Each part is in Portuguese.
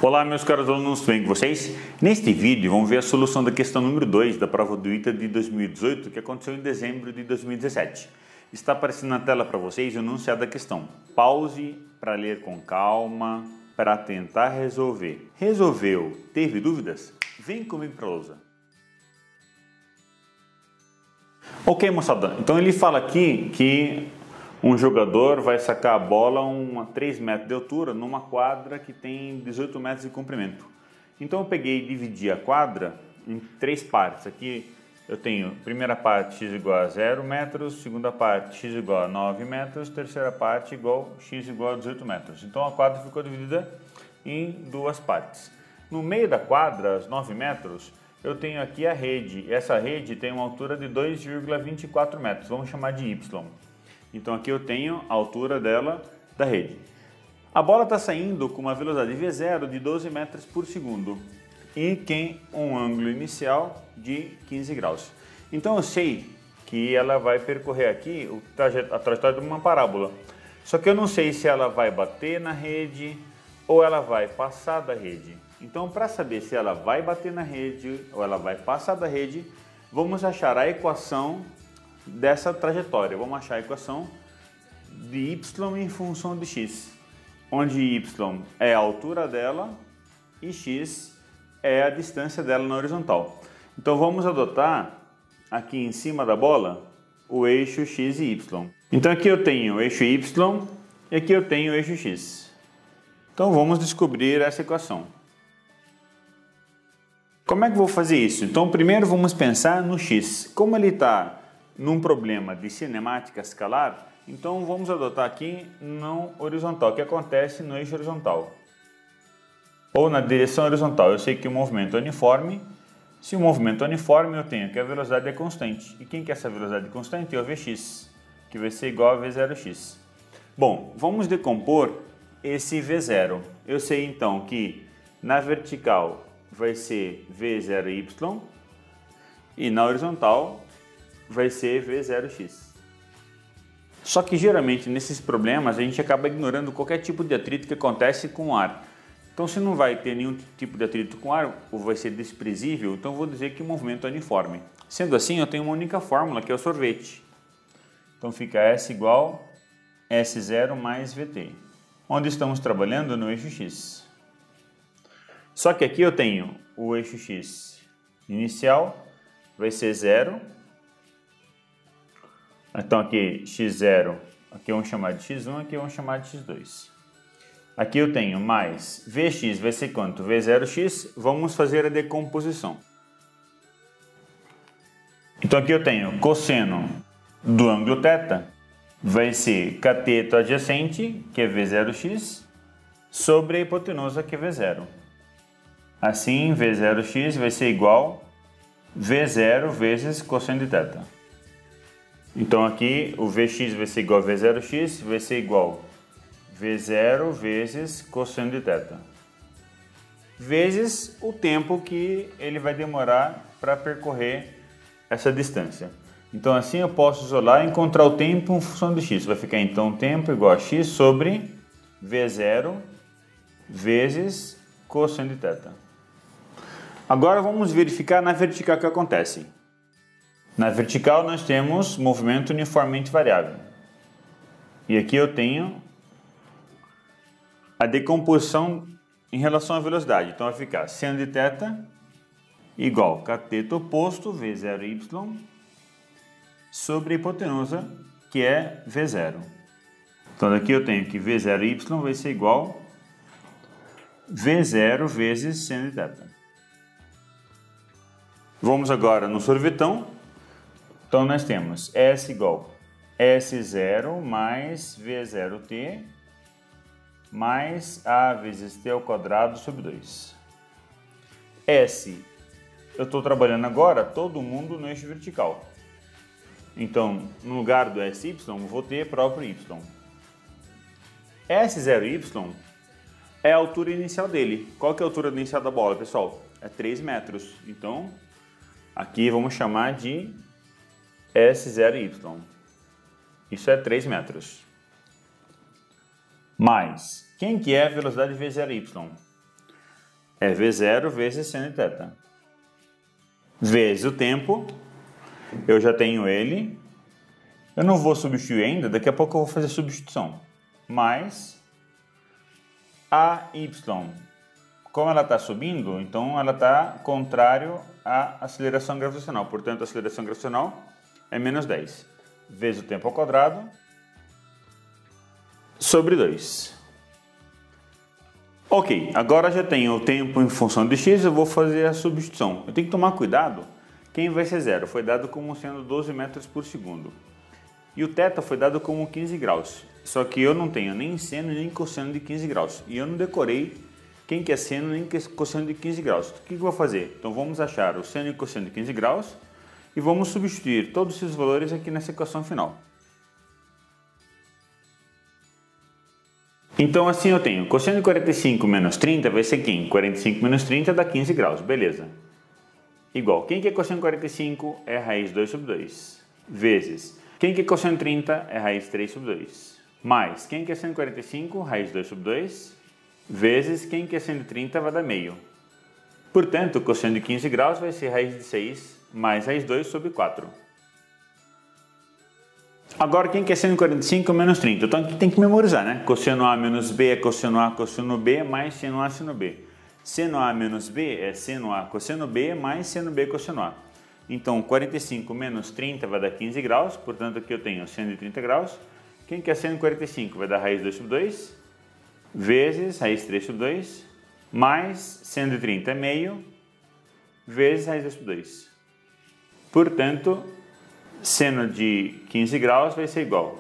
Olá meus caros alunos, tudo bem com vocês? Neste vídeo vamos ver a solução da questão número 2 da prova do ITA de 2018 que aconteceu em dezembro de 2017. Está aparecendo na tela para vocês o enunciado da questão. Pause para ler com calma, para tentar resolver. Resolveu? Teve dúvidas? Vem comigo para a lousa. Ok, moçada, então ele fala aqui que um jogador vai sacar a bola a 3 metros de altura numa quadra que tem 18 metros de comprimento. Então eu peguei e dividi a quadra em 3 partes. Aqui eu tenho primeira parte x igual a 0 metros, segunda parte x igual a 9 metros, terceira parte x igual a 18 metros. Então a quadra ficou dividida em 2 partes. No meio da quadra, aos 9 metros, eu tenho aqui a rede. Essa rede tem uma altura de 2,24 metros, vamos chamar de y. Então aqui eu tenho a altura dela da rede. A bola está saindo com uma velocidade V0 de 12 metros por segundo e tem um ângulo inicial de 15 graus. Então eu sei que ela vai percorrer aqui a trajetória de uma parábola. Só que eu não sei se ela vai bater na rede ou ela vai passar da rede. Então para saber se ela vai bater na rede ou ela vai passar da rede, vamos achar a equação dessa trajetória. Vamos achar a equação de y em função de x, onde y é a altura dela e x é a distância dela na horizontal. Então vamos adotar aqui em cima da bola o eixo x e y. Então aqui eu tenho o eixo y e aqui eu tenho o eixo x. Então vamos descobrir essa equação. Como é que eu vou fazer isso? Então primeiro vamos pensar no x. Como ele está num problema de cinemática escalar, então vamos adotar aqui não horizontal, que acontece no eixo horizontal ou na direção horizontal. Eu sei que o movimento é uniforme. Se o movimento é uniforme, eu tenho que a velocidade é constante. E quem que é essa velocidade constante? É o Vx, que vai ser igual a V0x. Bom, vamos decompor esse V0. Eu sei então que na vertical vai ser V0y e na horizontal vai ser V0x. Só que geralmente nesses problemas a gente acaba ignorando qualquer tipo de atrito que acontece com o ar. Então se não vai ter nenhum tipo de atrito com o ar ou vai ser desprezível, então eu vou dizer que o movimento é uniforme. Sendo assim, eu tenho uma única fórmula que é o sorvete. Então fica S igual S0 mais VT, onde estamos trabalhando no eixo X. Só que aqui eu tenho o eixo X inicial, vai ser 0. Então aqui x0, aqui vamos chamar de x1, aqui vamos chamar de x2. Aqui eu tenho mais Vx vai ser quanto? V0x, vamos fazer a decomposição. Então aqui eu tenho cosseno do ângulo θ, vai ser cateto adjacente, que é V0x, sobre a hipotenusa, que é V0. Assim, V0x vai ser igual V0 vezes cosseno de θ. Então aqui o Vx vai ser igual a V0x, vai ser igual V0 vezes cosseno de θ, vezes o tempo que ele vai demorar para percorrer essa distância. Então assim eu posso isolar e encontrar o tempo em função de x. Vai ficar então o tempo igual a x sobre V0 vezes cosseno de θ. Agora vamos verificar na vertical o que acontece. Na vertical nós temos movimento uniformemente variável. E aqui eu tenho a decomposição em relação à velocidade. Então vai ficar seno de θ igual cateto oposto V0y sobre a hipotenusa, que é V0. Então daqui eu tenho que V0y vai ser igual V0 vezes seno de θ. Vamos agora no sorvetão. Então nós temos S igual S0 mais V0t mais A vezes t ao quadrado sobre 2. S, eu estou trabalhando agora todo mundo no eixo vertical. Então, no lugar do SY, eu vou ter próprio Y. S0Y é a altura inicial dele. Qual que é a altura inicial da bola, pessoal? É 3 metros. Então, aqui vamos chamar de S0y. Isso é 3 metros. Mais, quem que é a velocidade V0y? é V0 vezes seno de θ. Vezes o tempo, eu já tenho ele. Eu não vou substituir ainda, daqui a pouco eu vou fazer a substituição. Mais AY. Como ela está subindo, então ela está contrário à aceleração gravitacional. Portanto, a aceleração gravitacional é menos 10. Vezes o tempo ao quadrado sobre 2. Ok, agora já tenho o tempo em função de x, eu vou fazer a substituição. Eu tenho que tomar cuidado, quem vai ser zero foi dado como sendo 12 metros por segundo. E o θ foi dado como 15 graus. Só que eu não tenho nem seno nem cosseno de 15 graus. E eu não decorei quem que é seno nem cosseno de 15 graus. O que eu vou fazer? Então vamos achar o seno e cosseno de 15 graus e vamos substituir todos esses valores aqui nessa equação final. Então assim eu tenho cosseno de 45 menos 30 vai ser quem? 45 menos 30 dá 15 graus, beleza. Igual, quem que é cosseno de 45 é raiz 2 sobre 2, vezes, quem que é cosseno de 30 é raiz 3 sobre 2, mais, quem que é seno de 45, raiz 2 sobre 2, vezes, quem que é seno de 30 vai dar meio. Portanto, o cosseno de 15 graus vai ser raiz de 6 mais raiz 2 sobre 4. Agora, quem que é seno de 45 menos 30? Então aqui tem que memorizar, né? Cosseno A menos B é cosseno A cosseno B mais seno A seno B. Seno A menos B é seno A cosseno B mais seno B cosseno A. Então, 45 menos 30 vai dar 15 graus, portanto aqui eu tenho seno de 30 graus. Quem que é seno de 45 vai dar raiz 2 sobre 2, vezes raiz 3 sobre 2, mais seno de 30 é meio, vezes raiz 2 sobre 2. Portanto, seno de 15 graus vai ser igual.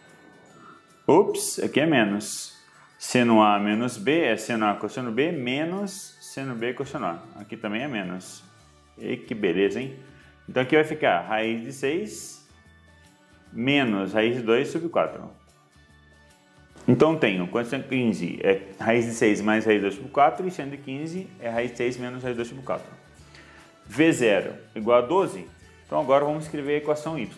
Ups, aqui é menos. Seno A menos B é seno A cosseno B menos seno B cosseno A. Aqui também é menos. E que beleza, hein? Então aqui vai ficar raiz de 6 menos raiz de 2 sobre 4. Então tenho, quando seno de 15 é raiz de 6 mais raiz de 2 sobre 4 e seno de 15 é raiz de 6 menos raiz de 2 sobre 4. V0 igual a 12. Então agora vamos escrever a equação y.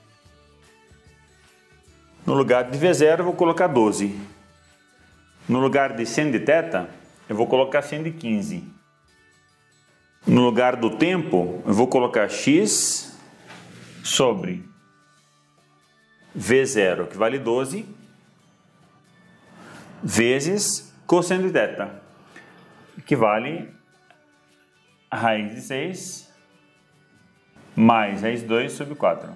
No lugar de V0 eu vou colocar 12. No lugar de seno de θ, eu vou colocar seno de 15. No lugar do tempo, eu vou colocar x sobre V0, que vale 12, vezes cosseno de θ, que vale raiz de 6 mais raiz de 2 sobre 4.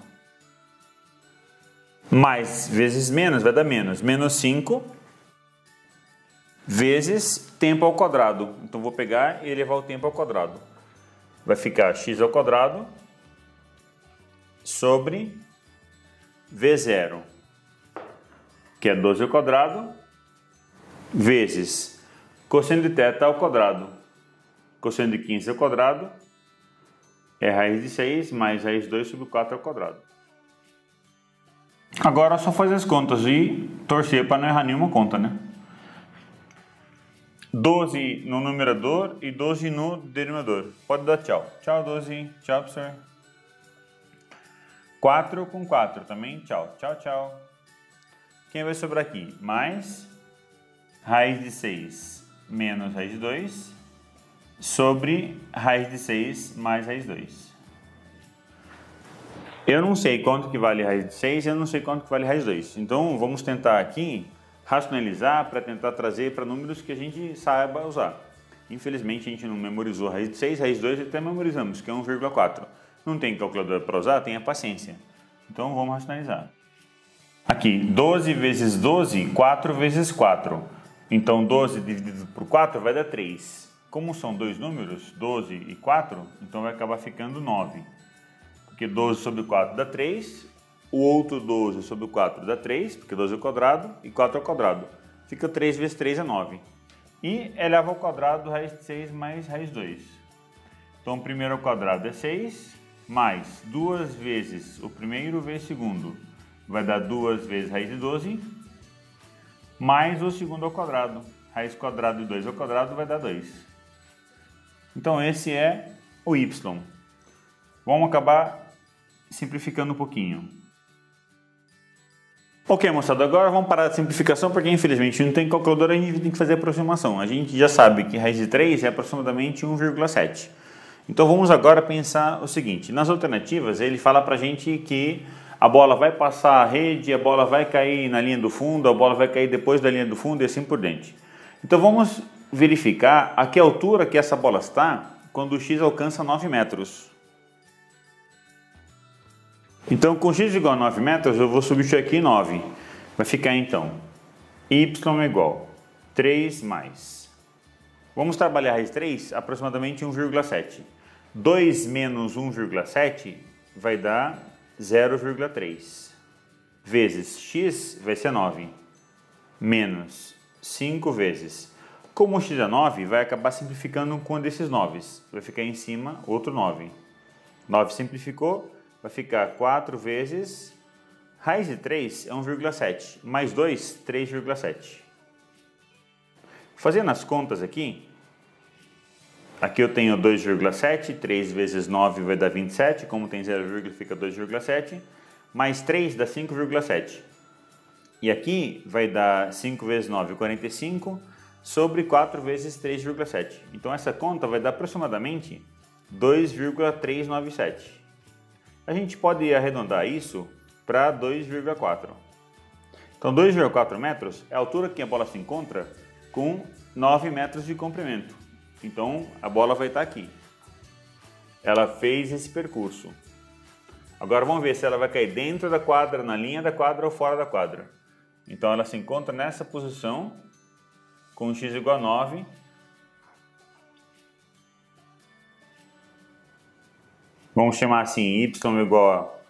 Mais vezes menos vai dar menos. Menos 5 vezes tempo ao quadrado. Então vou pegar e elevar o tempo ao quadrado. Vai ficar x ao quadrado sobre V0, que é 12 ao quadrado, vezes cosseno de θ ao quadrado. Cosseno de 15 ao quadrado é raiz de 6 mais raiz de 2 sobre 4 ao quadrado. Agora é só fazer as contas e torcer para não errar nenhuma conta, né? 12 no numerador e 12 no denominador. Pode dar tchau. Tchau, 12. Tchau, professor. 4 com 4 também. Tchau. Tchau, tchau. Quem vai sobrar aqui? Mais raiz de 6 menos raiz de 2 sobre raiz de 6 mais raiz de 2. Eu não sei quanto que vale raiz de 6 e eu não sei quanto que vale raiz de 2. Então, vamos tentar aqui racionalizar para tentar trazer para números que a gente saiba usar. Infelizmente, a gente não memorizou raiz de 6, raiz de 2 até memorizamos, que é 1,4. Não tem calculadora para usar? Tenha paciência. Então, vamos racionalizar. Aqui, 12 vezes 12, 4 vezes 4. Então, 12 dividido por 4 vai dar 3. Como são dois números, 12 e 4, então vai acabar ficando 9. Porque 12 sobre 4 dá 3, o outro 12 sobre 4 dá 3, porque 12 é o quadrado, e 4 é o quadrado. Fica 3 vezes 3 é 9. E eleva ao quadrado raiz de 6 mais raiz de 2. Então, o primeiro ao quadrado é 6, mais 2 vezes o primeiro vezes o segundo, vai dar 2 vezes raiz de 12, mais o segundo ao quadrado. Raiz quadrada de 2 ao quadrado vai dar 2. Então, esse é o y. Vamos acabar simplificando um pouquinho. Ok, moçada, agora vamos parar de simplificação porque infelizmente não tem calculadora, a gente tem que fazer aproximação. A gente já sabe que raiz de 3 é aproximadamente 1,7. Então vamos agora pensar o seguinte, nas alternativas ele fala pra gente que a bola vai passar a rede, a bola vai cair na linha do fundo, a bola vai cair depois da linha do fundo e assim por diante. Então vamos verificar a que altura que essa bola está quando o x alcança 9 metros. Então com x igual a 9 metros eu vou substituir aqui 9. Vai ficar então y igual 3 mais. Vamos trabalhar a raiz de 3 aproximadamente 1,7. 2 menos 1,7 vai dar 0,3. Vezes x vai ser 9. Menos 5 vezes. Como o x é 9, vai acabar simplificando com um desses 9. Vai ficar em cima outro 9. 9 simplificou, vai ficar 4 vezes... Raiz de 3 é 1,7. Mais 2, 3,7. Fazendo as contas aqui, aqui eu tenho 2,7, 3 vezes 9 vai dar 27, como tem 0, fica 2,7, mais 3 dá 5,7. E aqui vai dar 5 vezes 9, 45, sobre 4 vezes 3,7. Então essa conta vai dar aproximadamente 2,397. A gente pode arredondar isso para 2,4. Então 2,4 metros é a altura que a bola se encontra com 9 metros de comprimento. Então a bola vai estar aqui. Ela fez esse percurso. Agora vamos ver se ela vai cair dentro da quadra, na linha da quadra ou fora da quadra. Então ela se encontra nessa posição com x igual a 9. Vamos chamar assim y igual a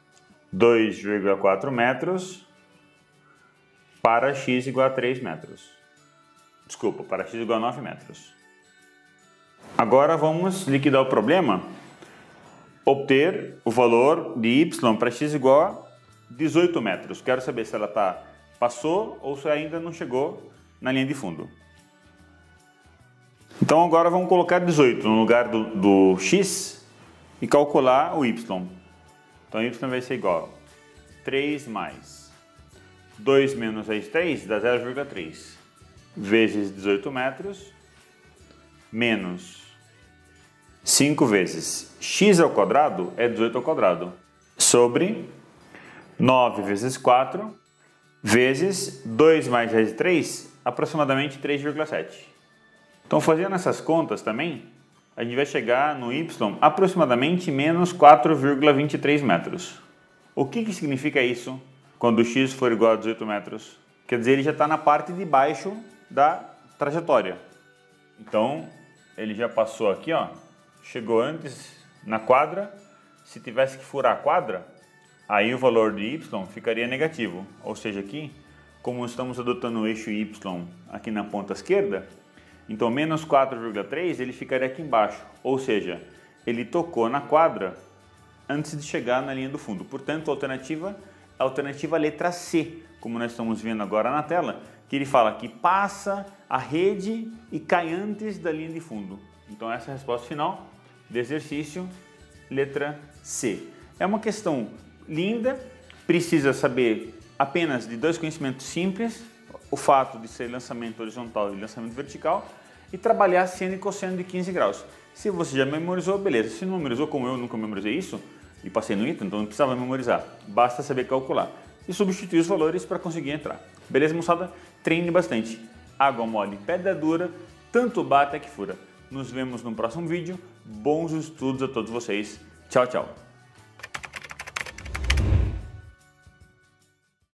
2,4 metros para x igual a 3 metros. Desculpa, para x igual a 9 metros. Agora vamos liquidar o problema, obter o valor de y para x igual a 18 metros. Quero saber se ela passou ou se ainda não chegou na linha de fundo. Então agora vamos colocar 18 no lugar do x e calcular o y. Então y vai ser igual a 3 mais 2 menos raiz de 3 dá 0,3 vezes 18 metros menos 5 vezes x ao quadrado é 18 ao quadrado sobre 9 vezes 4 vezes 2 mais raiz de 3, aproximadamente 3,7. Então fazendo essas contas também, a gente vai chegar no y aproximadamente menos 4,23 metros. O que significa isso quando x for igual a 18 metros? Quer dizer, ele já está na parte de baixo da trajetória. Então, ele já passou aqui, ó, chegou antes na quadra. Se tivesse que furar a quadra, aí o valor de y ficaria negativo. Ou seja, aqui, como estamos adotando o eixo y aqui na ponta esquerda, então, menos 4,3 ele ficaria aqui embaixo, ou seja, ele tocou na quadra antes de chegar na linha do fundo. Portanto, a alternativa letra C, como nós estamos vendo agora na tela, que ele fala que passa a rede e cai antes da linha de fundo. Então, essa é a resposta final do exercício, letra C. É uma questão linda, precisa saber apenas de dois conhecimentos simples, o fato de ser lançamento horizontal e lançamento vertical, e trabalhar seno e cosseno de 15 graus. Se você já memorizou, beleza. Se não memorizou, como eu nunca memorizei isso, e passei no ITA, então não precisava memorizar. Basta saber calcular e substituir os valores para conseguir entrar. Beleza, moçada? Treine bastante. Água mole, pedra dura, tanto bate que fura. Nos vemos no próximo vídeo. Bons estudos a todos vocês. Tchau, tchau.